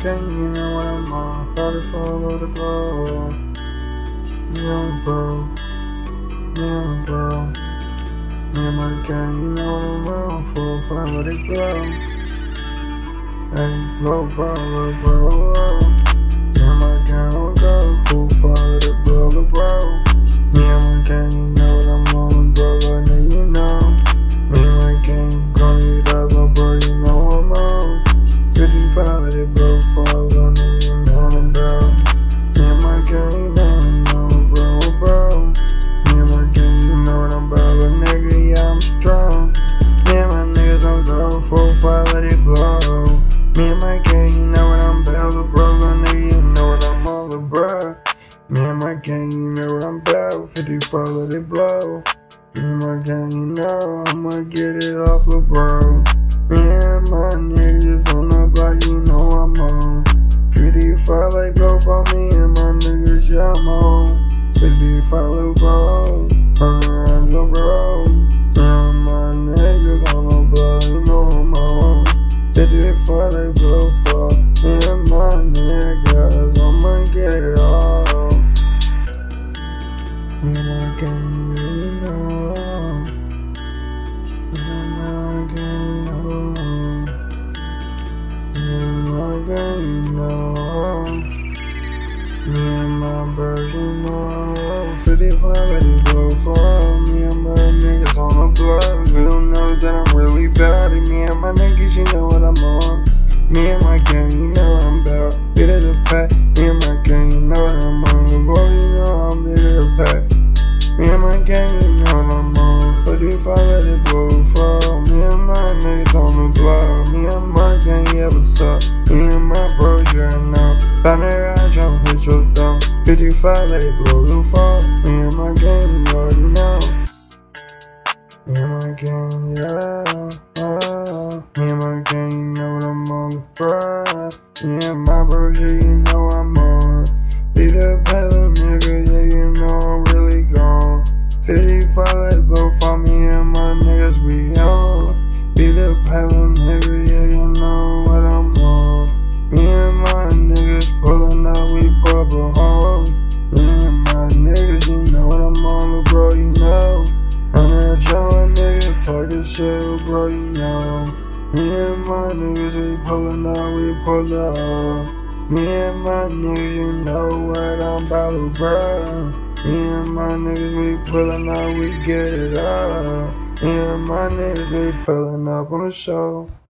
gang, you know what I'm on. Gotta follow the blow. Yeah, bro. Yeah, bro. Me and my gang, you know what I'm on. 4-5, let it blow. Hey, low bro, low bro. Me and my gang on go. 4-5, let it blow, low bro. Me and my gang, you know what I'm on, bro. I know you know. Me and my gang, gon' eat up, low bro, you know I'm on. 55, let it blow, 5, I know you know I'm about. Me and my gang, you know I'm on, bro. Me and my gang, you know what I'm about, little nigga, yeah, I'm strong. Me and my niggas on go, 4-5, let it blow. Me and my gang, you know what I'm about, little bro, little nigga, you know what I'm on, little bro. Me and my gang, you know what I'm about, 55, let it blow. Me and my gang, you know I'ma get it off, little bro. Me and my niggas on the block, you know I'm on. 55 like blow for me and my niggas, yeah, I'm on. 55 little bro, I'm little bro. Me and my niggas on the block, you know I'm on. 55 like blow for me and my niggas, I'ma get it off. Me and my gang, you know. Me and my gang, you know. Me and my birds, you know. 55, let it blow for me and my niggas on the block. You don't know that I'm really bad. Me and my niggas, you know what I'm on. Me and my gang, you know what I'm about. Bit of the pack. Me and my gang, you know what I'm on. The boy, you know I'm bit of the pack. Me and my gang, you know what I'm on. 45, let it blow for me and my niggas on the block. Me and my gang, yeah, what's up? Me and my bros, yeah, I know. Down there, I jump, hit your thumb. 55, let it blow the fall. Me and my gang, you already know. Me and my gang, yeah. Me and my gang, you know what I'm on, bro. Me and my bros, yeah, you know I'm on. Be the pedal, nigga, yeah, you know I'm really gone. 55, let it blow for me and my niggas, we on. Be the pedal, nigga, yeah, you know what I'm on. Me and my niggas pulling up, we pull up a home. Me and my niggas, you know what I'm on, little bro, you know. I'm there chillin', nigga, talkin' shit, bro, you know. Me and my niggas, we pullin' up, we pull up. Me and my niggas, you know what I'm about, little bro. Me and my niggas, we pullin' up, we get it up. Me and my niggas, we pullin' up on the show.